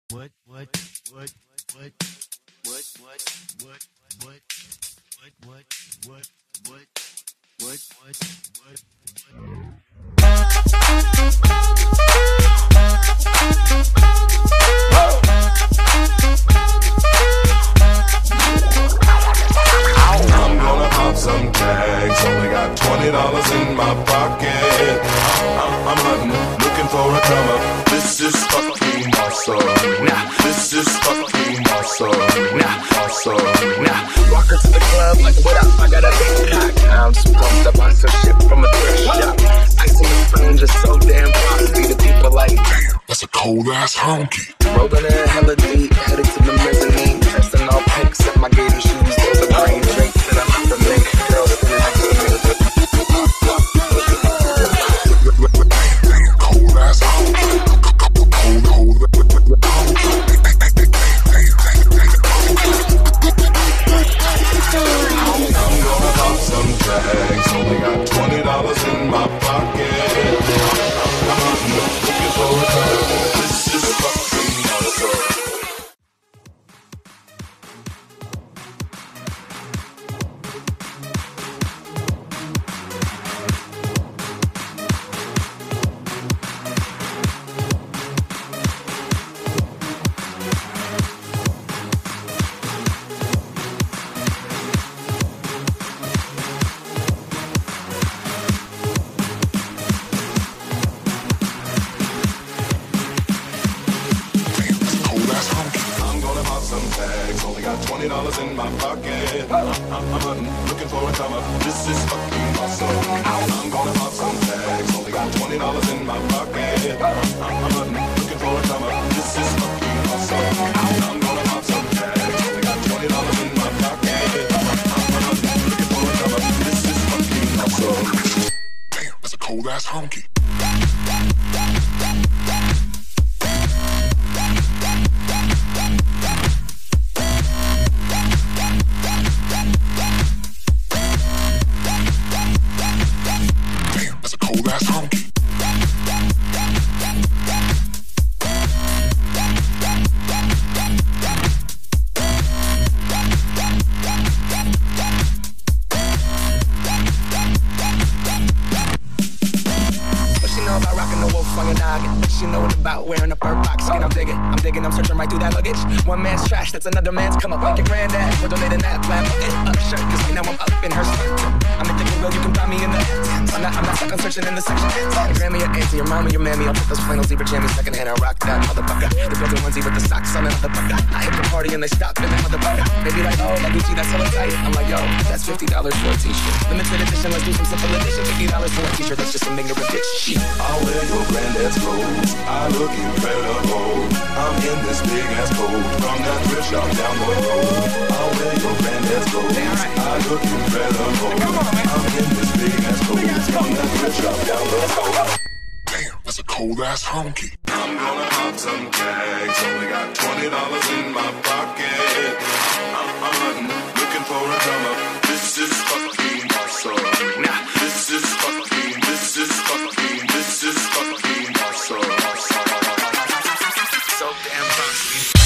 I'm gonna pop some tags. Only got $20 in my pocket. I'm hunting, looking for a come up. This is fucking awesome. This is fucking awesome. Awesome. Walk her to the club like, what up? I got a big cock. I'm just pumped up on some shit from a thrift shop. Ice on the phone just so damn frosty. The people like, damn, that's a cold ass honky. rolling in hella deep, headed to the mezzanine. Testing all pinks at my gator shoes. Those are green drinks and I'm out the mink. Girls sitting next to me. Cold ass honky. I'm gonna pop some tags. Only got $20 in my pocket. I'm looking for a car. This is fucking awesome. Only got $20 in my pocket. I'm hunting, looking for a come up. This is fucking awesome. I'm gonna pop some tags. Only got $20 in my pocket. I'm hunting, looking for a come up. This is fucking awesome. I'm gonna pop some tags. Only got $20 in my pocket. I'm hunting, looking for a come up. This is fucking awesome. Damn, that's a cold ass honky. Cold ass honky. What she know about rocking the wolf on your noggin? What she know about wearing a fur box skin? I'm digging, I'm searching right through that luggage. One man's trash, that's another man's come up. Like your granddad, we're donating that plan. Up shirt, cause right now I'm up in her skirt. I'm in thinking, well, you can find me in the I'm not stuck, I'm searching in the section. Your grandma, your auntie, your mama, your mammy. I'll put those flannel zebra jammies secondhand. I rock that motherfucker. The building onesie with the socks on that motherfucker. I hit the party and they stop in that motherfucker. Baby like, oh, that Gucci, that's hella tight. I'm like, yo, that's $50 for a t-shirt. Limited edition, let's do some simple edition. $50 for a t-shirt, that's just some ignorant bitch shit. I'll wear your granddad's clothes. I look incredible. I'm in this big ass coat from that thrift shop down the road. I'll wear your granddad's clothes. I look incredible. I'm in this big ass coat from that thrift shop down the road. Damn, that's a cold ass honky. I'm gonna pop some tags. Only got $20 in my pocket. I'm hunting, looking for a come up. This is fucking awesome. This is fucking awesome. So damn fun.